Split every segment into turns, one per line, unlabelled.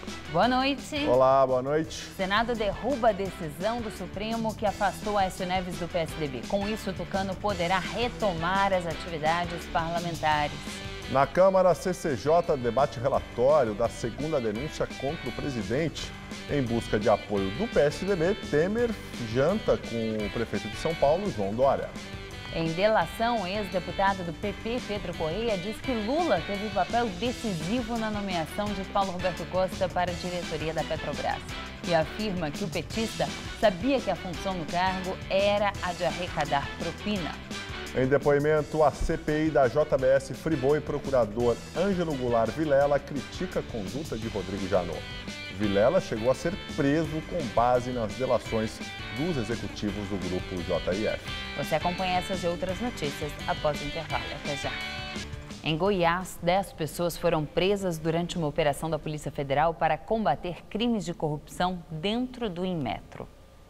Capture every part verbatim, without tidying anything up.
Boa noite.
Olá, boa noite.
O Senado derruba a decisão do Supremo que afastou Aécio Neves do P S D B. Com isso, o tucano poderá retomar as atividades parlamentares.
Na Câmara, a C C J debate relatório da segunda denúncia contra o presidente. Em busca de apoio do P S D B, Temer janta com o prefeito de São Paulo, João Dória.
Em delação, o ex-deputado do P P, Pedro Correia, diz que Lula teve papel decisivo na nomeação de Paulo Roberto Costa para a diretoria da Petrobras. E afirma que o petista sabia que a função no cargo era a de arrecadar propina.
Em depoimento, a C P I da J B S Friboi, procurador Ângelo Goulart Vilela critica a conduta de Rodrigo Janot. Vilela chegou a ser preso com base nas delações dos executivos do grupo J I F.
Você acompanha essas e outras notícias após o intervalo. Até já. Em Goiás, dez pessoas foram presas durante uma operação da Polícia Federal para combater crimes de corrupção dentro do Inmetro.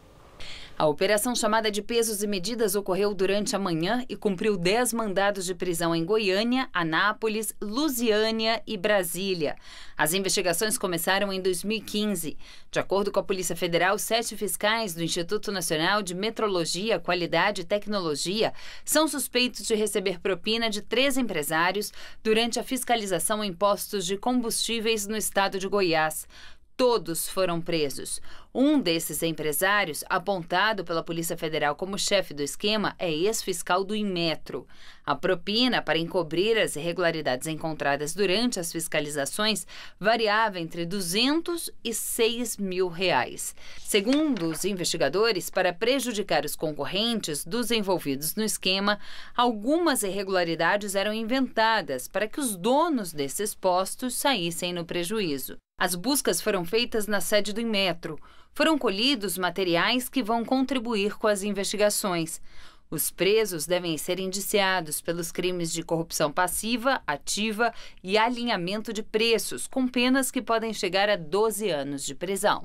A operação chamada de Pesos e Medidas ocorreu durante a manhã e cumpriu dez mandados de prisão em Goiânia, Anápolis, Lusiânia e Brasília. As investigações começaram em dois mil e quinze. De acordo com a Polícia Federal, sete fiscais do Instituto Nacional de Metrologia, Qualidade e Tecnologia são suspeitos de receber propina de três empresários durante a fiscalização em postos de combustíveis no estado de Goiás. Todos foram presos. Um desses empresários, apontado pela Polícia Federal como chefe do esquema, é ex-fiscal do Inmetro. A propina para encobrir as irregularidades encontradas durante as fiscalizações variava entre duzentos e seis mil reais. Segundo os investigadores, para prejudicar os concorrentes dos envolvidos no esquema, algumas irregularidades eram inventadas para que os donos desses postos saíssem no prejuízo. As buscas foram feitas na sede do Inmetro. Foram colhidos materiais que vão contribuir com as investigações. Os presos devem ser indiciados pelos crimes de corrupção passiva, ativa e alinhamento de preços, com penas que podem chegar a doze anos de prisão.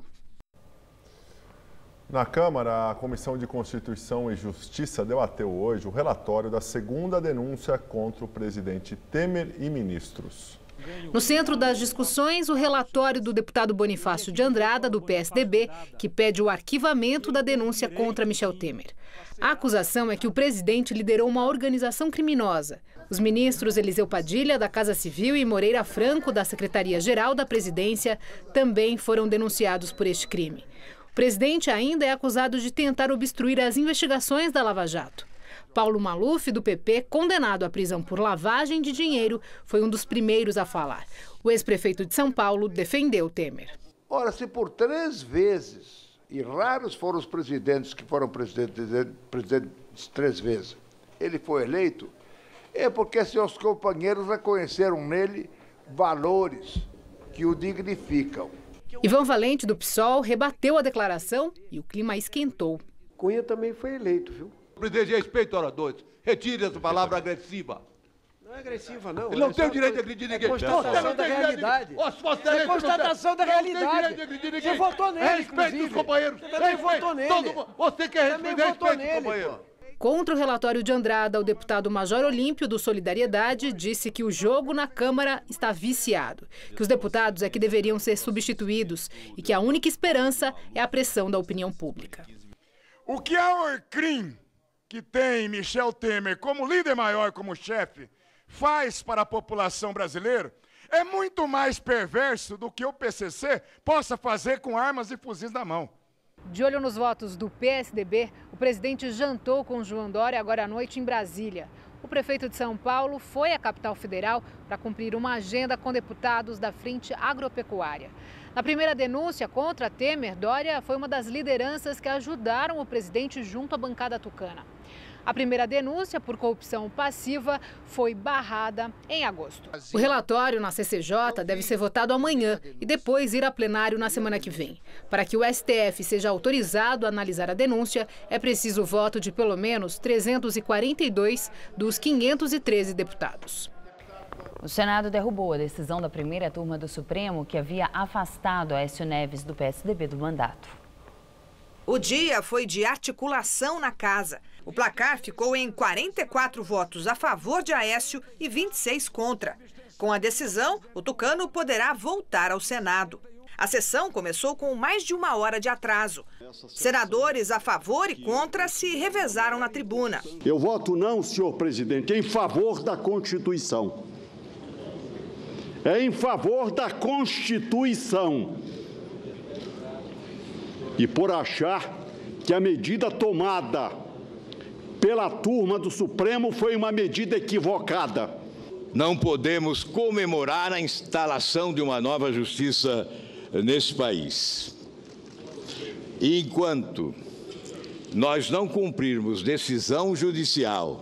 Na Câmara, a Comissão de Constituição e Justiça debateu hoje o relatório da segunda denúncia contra o presidente Temer e ministros.
No centro das discussões, o relatório do deputado Bonifácio de Andrada, do P S D B, que pede o arquivamento da denúncia contra Michel Temer. A acusação é que o presidente liderou uma organização criminosa. Os ministros Eliseu Padilha, da Casa Civil, e Moreira Franco, da Secretaria-Geral da Presidência, também foram denunciados por este crime. O presidente ainda é acusado de tentar obstruir as investigações da Lava Jato. Paulo Maluf, do P P, condenado à prisão por lavagem de dinheiro, foi um dos primeiros a falar. O ex-prefeito de São Paulo defendeu Temer.
Ora, se por três vezes, e raros foram os presidentes que foram presidentes, presidentes três vezes, ele foi eleito, é porque seus companheiros reconheceram nele valores que o dignificam.
Ivan Valente, do PSOL, rebateu a declaração e o clima esquentou.
Cunha também foi eleito, viu?
Presidente, respeito, oradores. Retire essa palavra agressiva.
Não é agressiva, não.
Ele não tem o direito de agredir ninguém.
É constatação da realidade. É constatação da realidade. Você votou nele,
respeite os companheiros.
Você também votou nele.
Você quer respeitar, respeite os companheiros.
Contra o relatório de Andrada, o deputado Major Olímpio, do Solidariedade, disse que o jogo na Câmara está viciado, que os deputados é que deveriam ser substituídos e que a única esperança é a pressão da opinião pública.
O que a Orcrim, que tem Michel Temer como líder maior, como chefe, faz para a população brasileira, é muito mais perverso do que o P C C possa fazer com armas e fuzis na mão.
De olho nos votos do P S D B, o presidente jantou com João Dória agora à noite em Brasília. O prefeito de São Paulo foi à capital federal para cumprir uma agenda com deputados da Frente Agropecuária. Na primeira denúncia contra Temer, Dória foi uma das lideranças que ajudaram o presidente junto à bancada tucana. A primeira denúncia por corrupção passiva foi barrada em agosto. O relatório na C C J deve ser votado amanhã e depois ir a plenário na semana que vem. Para que o S T F seja autorizado a analisar a denúncia, é preciso o voto de pelo menos trezentos e quarenta e dois dos quinhentos e treze deputados.
O Senado derrubou a decisão da primeira turma do Supremo que havia afastado Aécio Neves do P S D B do mandato.
O dia foi de articulação na casa. O placar ficou em quarenta e quatro votos a favor de Aécio e vinte e seis contra. Com a decisão, o tucano poderá voltar ao Senado. A sessão começou com mais de uma hora de atraso. Senadores a favor e contra se revezaram na tribuna.
Eu voto não, senhor presidente, em favor da Constituição. É em favor da Constituição. E por achar que a medida tomada pela turma do Supremo foi uma medida equivocada.
Não podemos comemorar a instalação de uma nova justiça nesse país. E enquanto nós não cumprirmos decisão judicial,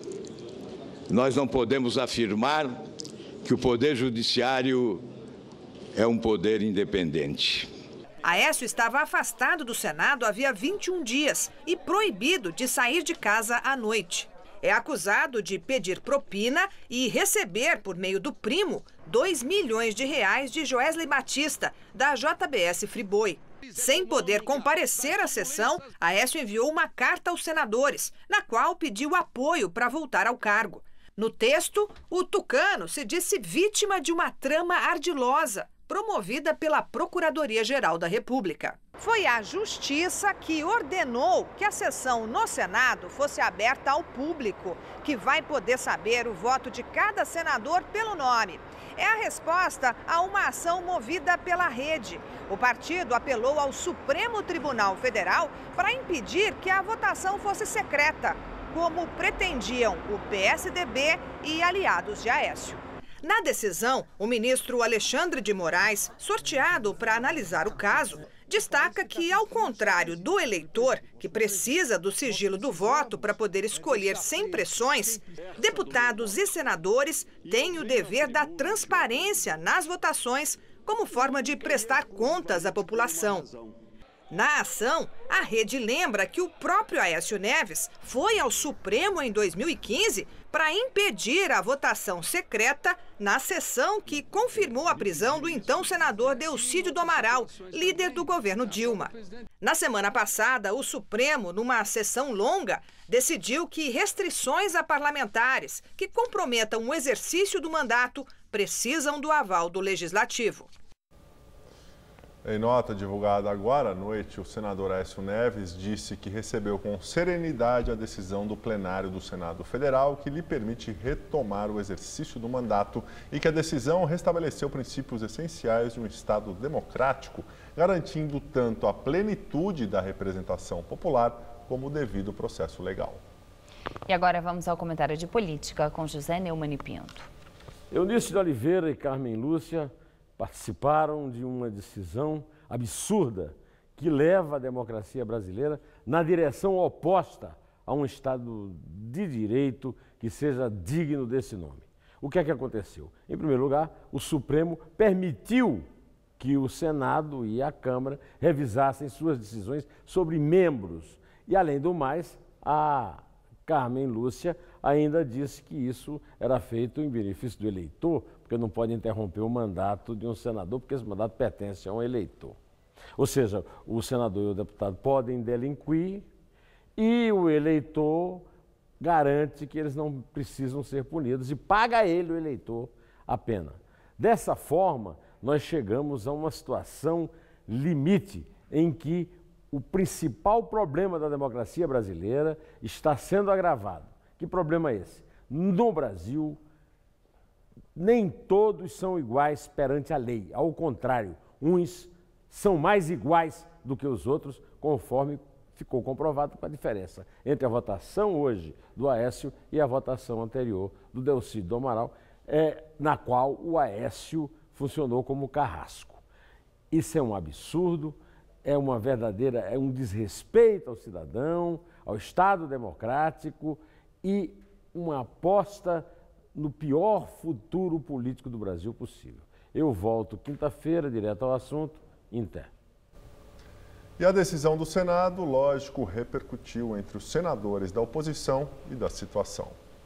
nós não podemos afirmar que o Poder Judiciário é um poder independente.
Aécio estava afastado do Senado havia vinte e um dias e proibido de sair de casa à noite. É acusado de pedir propina e receber, por meio do primo, dois milhões de reais de Joesley Batista, da J B S Friboi. Sem poder comparecer à sessão, Aécio enviou uma carta aos senadores, na qual pediu apoio para voltar ao cargo. No texto, o tucano se disse vítima de uma trama ardilosa, promovida pela Procuradoria-Geral da República. Foi a Justiça que ordenou que a sessão no Senado fosse aberta ao público, que vai poder saber o voto de cada senador pelo nome. É a resposta a uma ação movida pela Rede. O partido apelou ao Supremo Tribunal Federal para impedir que a votação fosse secreta, como pretendiam o P S D B e aliados de Aécio. Na decisão, o ministro Alexandre de Moraes, sorteado para analisar o caso, destaca que, ao contrário do eleitor, que precisa do sigilo do voto para poder escolher sem pressões, deputados e senadores têm o dever da transparência nas votações como forma de prestar contas à população. Na ação, a Rede lembra que o próprio Aécio Neves foi ao Supremo em dois mil e quinze para impedir a votação secreta na sessão que confirmou a prisão do então senador Delcídio do Amaral, líder do governo Dilma. Na semana passada, o Supremo, numa sessão longa, decidiu que restrições a parlamentares que comprometam o exercício do mandato precisam do aval do Legislativo.
Em nota divulgada agora à noite, o senador Aécio Neves disse que recebeu com serenidade a decisão do plenário do Senado Federal que lhe permite retomar o exercício do mandato e que a decisão restabeleceu princípios essenciais de um Estado democrático, garantindo tanto a plenitude da representação popular como o devido processo legal.
E agora vamos ao comentário de política com José Neumann e Pinto.
Eunice de Oliveira e Carmen Lúcia participaram de uma decisão absurda que leva a democracia brasileira na direção oposta a um Estado de direito que seja digno desse nome. O que é que aconteceu? Em primeiro lugar, o Supremo permitiu que o Senado e a Câmara revisassem suas decisões sobre membros. E, além do mais, a Carmen Lúcia ainda disse que isso era feito em benefício do eleitor, porque não pode interromper o mandato de um senador, porque esse mandato pertence a um eleitor. Ou seja, o senador e o deputado podem delinquir e o eleitor garante que eles não precisam ser punidos e paga ele, o eleitor, a pena. Dessa forma, nós chegamos a uma situação limite em que o principal problema da democracia brasileira está sendo agravado. Que problema é esse? No Brasil, nem todos são iguais perante a lei. Ao contrário, uns são mais iguais do que os outros, conforme ficou comprovado com a diferença entre a votação hoje do Aécio e a votação anterior do Delcídio do Amaral, é, na qual o Aécio funcionou como carrasco. Isso é um absurdo, é uma verdadeira, é um desrespeito ao cidadão, ao Estado democrático e uma aposta no pior futuro político do Brasil possível. Eu volto quinta-feira, direto ao assunto, em té.
E a decisão do Senado, lógico, repercutiu entre os senadores da oposição e da situação.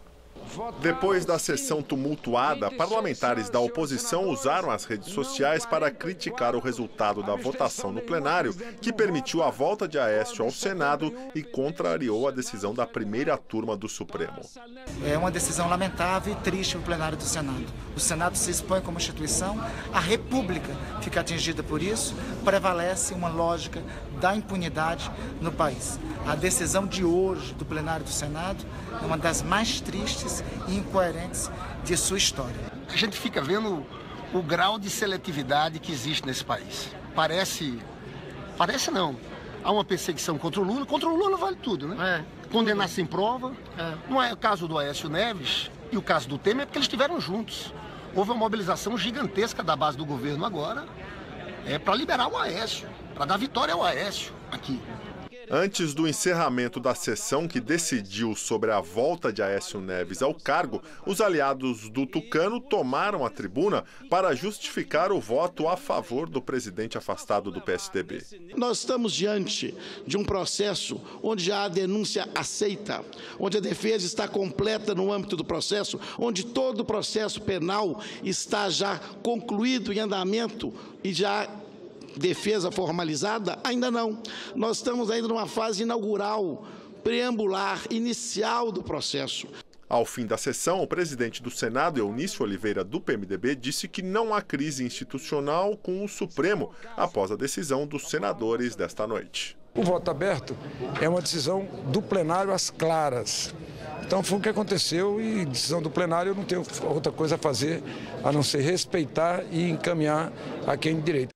Depois da sessão tumultuada, parlamentares da oposição usaram as redes sociais para criticar o resultado da votação no plenário, que permitiu a volta de Aécio ao Senado e contrariou a decisão da primeira turma do Supremo.
É uma decisão lamentável e triste no plenário do Senado. O Senado se expõe como instituição, a República fica atingida por isso, prevalece uma lógica da impunidade no país. A decisão de hoje do plenário do Senado é uma das mais tristes e incoerentes de sua história.
A gente fica vendo o grau de seletividade que existe nesse país. Parece, parece não. Há uma perseguição contra o Lula. Contra o Lula vale tudo, né? É. Condenar sem prova. É. Não é o caso do Aécio Neves e o caso do Temer, é porque eles estiveram juntos. Houve uma mobilização gigantesca da base do governo agora é, para liberar o Aécio, para dar vitória ao Aécio aqui.
Antes do encerramento da sessão que decidiu sobre a volta de Aécio Neves ao cargo, os aliados do Tucano tomaram a tribuna para justificar o voto a favor do presidente afastado do P S D B.
Nós estamos diante de um processo onde já há denúncia aceita, onde a defesa está completa no âmbito do processo, onde todo o processo penal está já concluído em andamento e já defesa formalizada? Ainda não. Nós estamos ainda numa fase inaugural, preambular, inicial do processo.
Ao fim da sessão, o presidente do Senado, Eunício Oliveira, do P M D B, disse que não há crise institucional com o Supremo após a decisão dos senadores desta noite.
O voto aberto é uma decisão do plenário às claras. Então foi o que aconteceu e decisão do plenário eu não tenho outra coisa a fazer a não ser respeitar e encaminhar a quem de direito.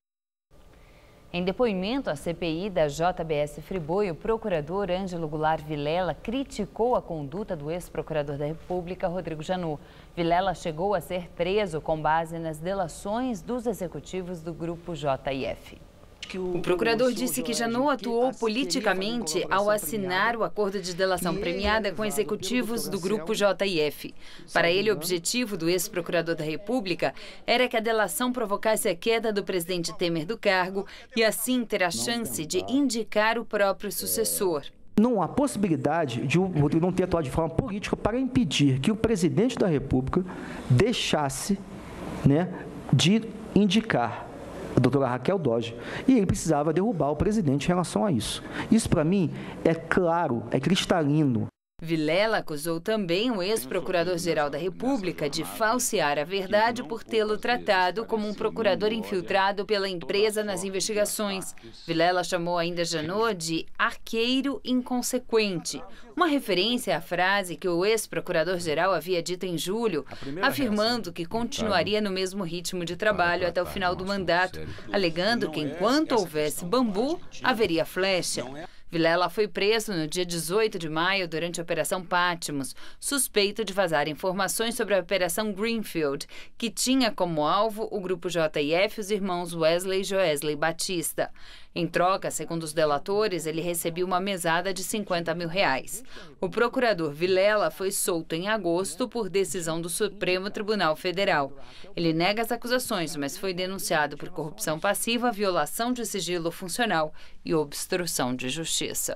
Em depoimento à C P I da J B S Friboi, o procurador Ângelo Goulart Vilela criticou a conduta do ex-procurador da República, Rodrigo Janot. Vilela chegou a ser preso com base nas delações dos executivos do Grupo J I F. O procurador disse que Janot atuou politicamente ao assinar o acordo de delação premiada com executivos do Grupo J I F. Para ele, o objetivo do ex-procurador da República era que a delação provocasse a queda do presidente Temer do cargo e assim ter a chance de indicar o próprio sucessor.
Não há possibilidade de o Rodrigo não ter atuado de forma política para impedir que o presidente da República deixasse, né, de indicar a doutora Raquel Dodge, e ele precisava derrubar o presidente em relação a isso. Isso, para mim, é claro, é cristalino.
Vilela acusou também o ex-procurador-geral da República de falsear a verdade por tê-lo tratado como um procurador infiltrado pela empresa nas investigações. Vilela chamou ainda Janot de arqueiro inconsequente, uma referência à frase que o ex-procurador-geral havia dito em julho, afirmando que continuaria no mesmo ritmo de trabalho até o final do mandato, alegando que enquanto houvesse bambu, haveria flecha. Vilela foi preso no dia dezoito de maio durante a Operação Patmos, suspeito de vazar informações sobre a Operação Greenfield, que tinha como alvo o Grupo J I F e os irmãos Wesley e Joesley Batista. Em troca, segundo os delatores, ele recebia uma mesada de cinquenta mil reais. O procurador Vilela foi solto em agosto por decisão do Supremo Tribunal Federal. Ele nega as acusações, mas foi denunciado por corrupção passiva, violação de sigilo funcional e obstrução de justiça.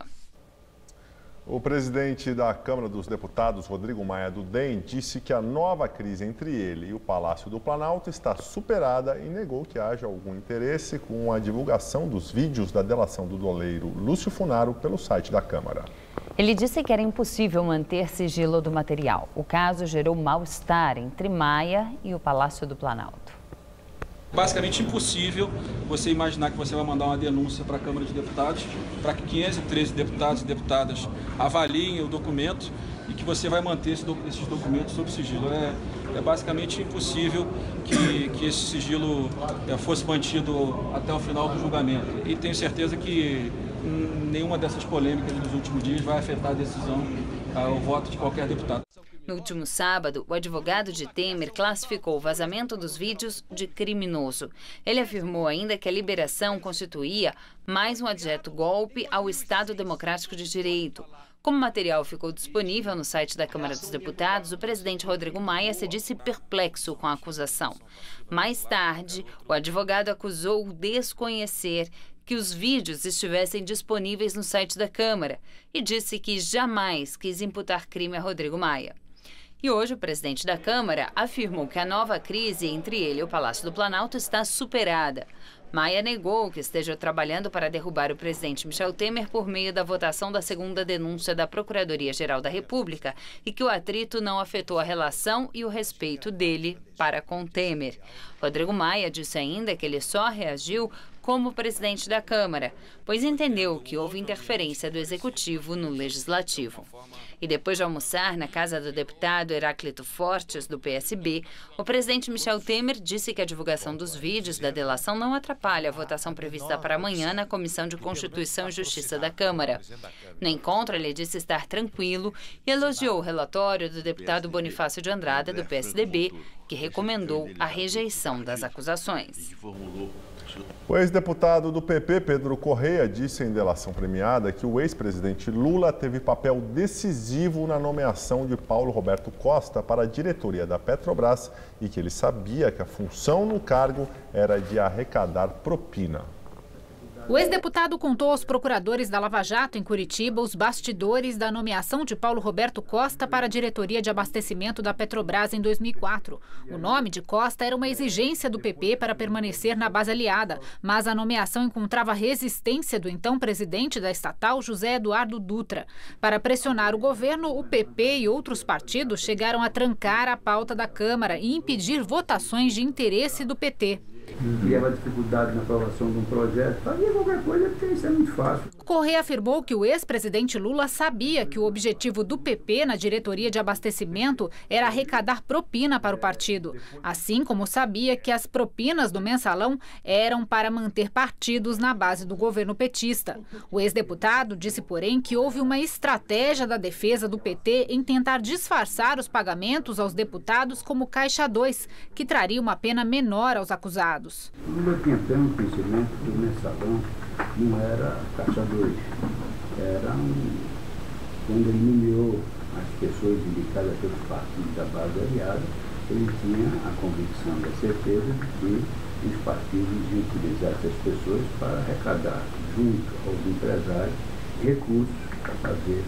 O presidente da Câmara dos Deputados, Rodrigo Maia do D E M, disse que a nova crise entre ele e o Palácio do Planalto está superada e negou que haja algum interesse com a divulgação dos vídeos da delação do doleiro Lúcio Funaro pelo site da Câmara.
Ele disse que era impossível manter sigilo do material. O caso gerou mal-estar entre Maia e o Palácio do Planalto.
Basicamente impossível você imaginar que você vai mandar uma denúncia para a Câmara de Deputados, para que quinhentos e treze deputados e deputadas avaliem o documento e que você vai manter esse doc esses documentos sob sigilo. É, é basicamente impossível que, que esse sigilo é, fosse mantido até o final do julgamento. E tenho certeza que nenhuma dessas polêmicas dos últimos dias vai afetar a decisão, o voto de qualquer deputado.
No último sábado, o advogado de Temer classificou o vazamento dos vídeos de criminoso. Ele afirmou ainda que a liberação constituía mais um adjeto golpe ao Estado Democrático de Direito. Como o material ficou disponível no site da Câmara dos Deputados, o presidente Rodrigo Maia se disse perplexo com a acusação. Mais tarde, o advogado acusou desconhecer que os vídeos estivessem disponíveis no site da Câmara e disse que jamais quis imputar crime a Rodrigo Maia. E hoje o presidente da Câmara afirmou que a nova crise entre ele e o Palácio do Planalto está superada. Maia negou que esteja trabalhando para derrubar o presidente Michel Temer por meio da votação da segunda denúncia da Procuradoria-Geral da República e que o atrito não afetou a relação e o respeito dele para com Temer. Rodrigo Maia disse ainda que ele só reagiu como presidente da Câmara, pois entendeu que houve interferência do Executivo no Legislativo. E depois de almoçar na casa do deputado Heráclito Fortes, do P S B, o presidente Michel Temer disse que a divulgação dos vídeos da delação não atrapalha a votação prevista para amanhã na Comissão de Constituição e Justiça da Câmara. No encontro, ele disse estar tranquilo e elogiou o relatório do deputado Bonifácio de Andrada, do P S D B, que recomendou a rejeição das acusações.
O ex-deputado do P P, Pedro Correia, disse em delação premiada que o ex-presidente Lula teve papel decisivo na nomeação de Paulo Roberto Costa para a diretoria da Petrobras e que ele sabia que a função no cargo era de arrecadar propina.
O ex-deputado contou aos procuradores da Lava Jato, em Curitiba, os bastidores da nomeação de Paulo Roberto Costa para a diretoria de abastecimento da Petrobras em dois mil e quatro. O nome de Costa era uma exigência do P P para permanecer na base aliada, mas a nomeação encontrava resistência do então presidente da estatal, José Eduardo Dutra. Para pressionar o governo, o P P e outros partidos chegaram a trancar a pauta da Câmara e impedir votações de interesse do P T.
Criava dificuldade na aprovação de um projeto, fazia qualquer coisa porque isso é muito fácil.
Correia afirmou que o ex-presidente Lula sabia que o objetivo do P P na diretoria de abastecimento era arrecadar propina para o partido, assim como sabia que as propinas do mensalão eram para manter partidos na base do governo petista. O ex-deputado disse, porém, que houve uma estratégia da defesa do P T em tentar disfarçar os pagamentos aos deputados como Caixa dois, que traria uma pena menor aos acusados.
Lula tinha pleno conhecimento que o mensalão não era Caixa dois, era um, quando ele nomeou as pessoas indicadas pelos partidos da base aliada, ele tinha a convicção e a certeza de que os partidos iam utilizar essas pessoas para arrecadar, junto aos empresários, recursos para fazer.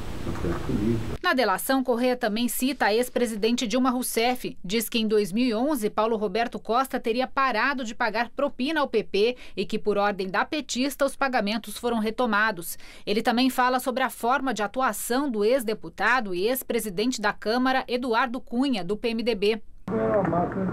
Na delação, Correia também cita a ex-presidente Dilma Rousseff. Diz que em dois mil e onze, Paulo Roberto Costa teria parado de pagar propina ao P P e que, por ordem da petista, os pagamentos foram retomados. Ele também fala sobre a forma de atuação do ex-deputado e ex-presidente da Câmara, Eduardo Cunha, do P M D B.
Era uma máquina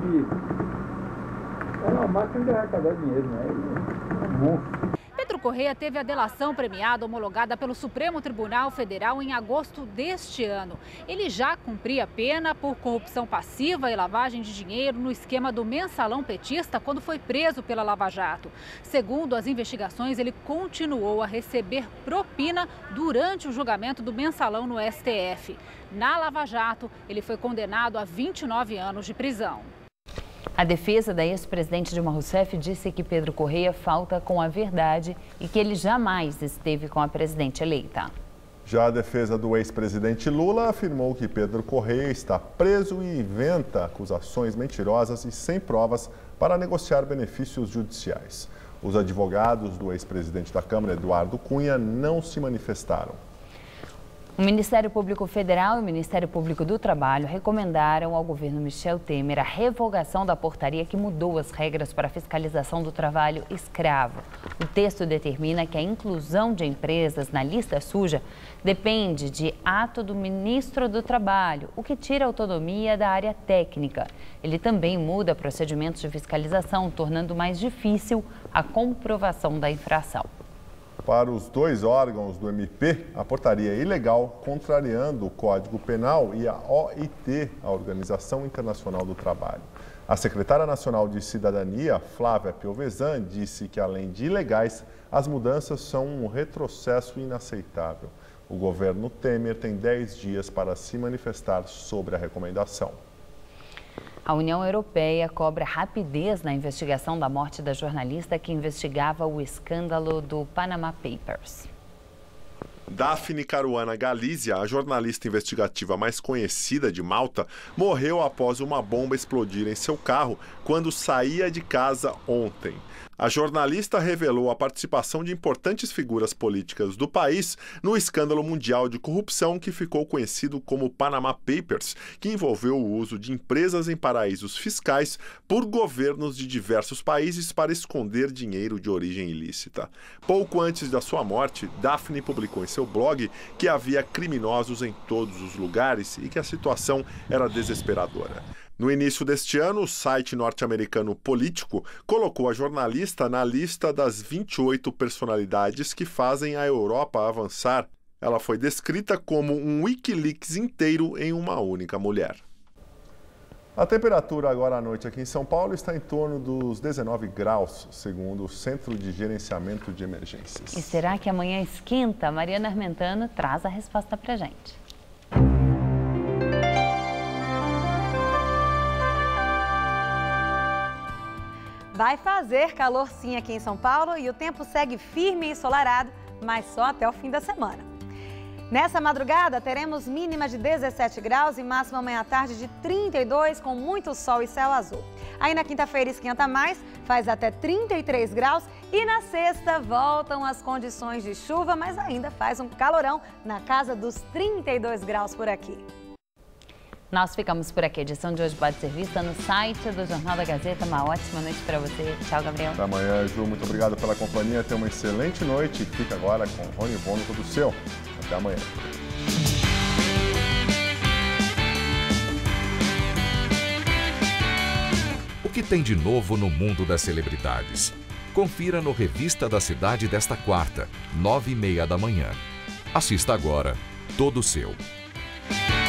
de, era uma máquina de arrecadar dinheiro, né? É um monstro.
Pedro Correia teve a delação premiada homologada pelo Supremo Tribunal Federal em agosto deste ano. Ele já cumpria pena por corrupção passiva e lavagem de dinheiro no esquema do mensalão petista quando foi preso pela Lava Jato. Segundo as investigações, ele continuou a receber propina durante o julgamento do mensalão no S T F. Na Lava Jato, ele foi condenado a vinte e nove anos de prisão.
A defesa da ex-presidente Dilma Rousseff disse que Pedro Correia falta com a verdade e que ele jamais esteve com a presidente eleita.
Já a defesa do ex-presidente Lula afirmou que Pedro Correia está preso e inventa acusações mentirosas e sem provas para negociar benefícios judiciais. Os advogados do ex-presidente da Câmara, Eduardo Cunha, não se manifestaram.
O Ministério Público Federal e o Ministério Público do Trabalho recomendaram ao governo Michel Temer a revogação da portaria que mudou as regras para a fiscalização do trabalho escravo. O texto determina que a inclusão de empresas na lista suja depende de ato do ministro do Trabalho, o que tira a autonomia da área técnica. Ele também muda procedimentos de fiscalização, tornando mais difícil a comprovação da infração.
Para os dois órgãos do M P, a portaria é ilegal, contrariando o Código Penal e a O I T, a Organização Internacional do Trabalho. A secretária nacional de Cidadania, Flávia Piovesan, disse que, além de ilegais, as mudanças são um retrocesso inaceitável. O governo Temer tem dez dias para se manifestar sobre a recomendação.
A União Europeia cobra rapidez na investigação da morte da jornalista que investigava o escândalo do Panama Papers.
Daphne Caruana Galizia, a jornalista investigativa mais conhecida de Malta, morreu após uma bomba explodir em seu carro quando saía de casa ontem. A jornalista revelou a participação de importantes figuras políticas do país no escândalo mundial de corrupção que ficou conhecido como Panama Papers, que envolveu o uso de empresas em paraísos fiscais por governos de diversos países para esconder dinheiro de origem ilícita. Pouco antes da sua morte, Daphne publicou em seu blog que havia criminosos em todos os lugares e que a situação era desesperadora. No início deste ano, o site norte-americano Político colocou a jornalista na lista das vinte e oito personalidades que fazem a Europa avançar. Ela foi descrita como um Wikileaks inteiro em uma única mulher. A temperatura agora à noite aqui em São Paulo está em torno dos dezenove graus, segundo o Centro de Gerenciamento de Emergências.
E será que amanhã esquenta? Mariana Armentano traz a resposta pra gente.
Vai fazer calor sim aqui em São Paulo e o tempo segue firme e ensolarado, mas só até o fim da semana. Nessa madrugada teremos mínima de dezessete graus e máxima amanhã à tarde de trinta e dois, com muito sol e céu azul. Aí na quinta-feira esquenta mais, faz até trinta e três graus e na sexta voltam as condições de chuva, mas ainda faz um calorão na casa dos trinta e dois graus por aqui.
Nós ficamos por aqui. A edição de hoje pode ser vista no site do Jornal da Gazeta. Uma ótima noite para você. Tchau, Gabriel.
Até amanhã, Ju. Muito obrigado pela companhia. Tenha uma excelente noite. Fica agora com Rony Von no Tudo Seu. Até amanhã.
O que tem de novo no mundo das celebridades? Confira no Revista da Cidade desta quarta, nove e meia da manhã. Assista agora. Todo Seu.